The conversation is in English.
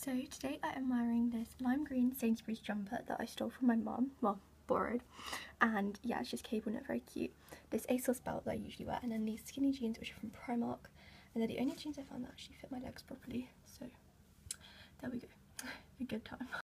So today I am wearing this lime green Sainsbury's jumper that I stole from my mum, well, borrowed, and yeah, it's just cable knit, very cute. This ASOS belt that I usually wear, and then these skinny jeans which are from Primark, and they're the only jeans I found that actually fit my legs properly, so there we go, a good time.